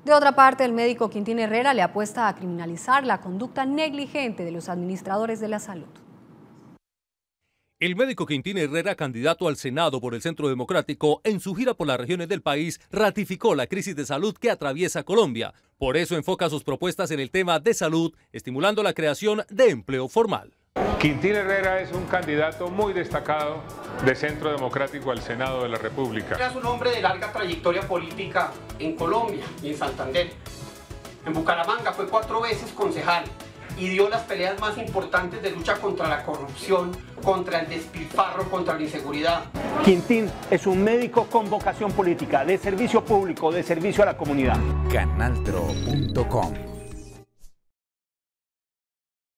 De otra parte, el médico Quintín Herrera le apuesta a criminalizar la conducta negligente de los administradores de la salud. El médico Quintín Herrera, candidato al Senado por el Centro Democrático, en su gira por las regiones del país, ratificó la crisis de salud que atraviesa Colombia. Por eso enfoca sus propuestas en el tema de salud, estimulando la creación de empleo formal. Quintín Herrera es un candidato muy destacado de Centro Democrático al Senado de la República. Es un hombre de larga trayectoria política en Colombia y en Santander. En Bucaramanga fue 4 veces concejal y dio las peleas más importantes de lucha contra la corrupción, contra el despilfarro, contra la inseguridad. Quintín es un médico con vocación política, de servicio público, de servicio a la comunidad. Canaltro.com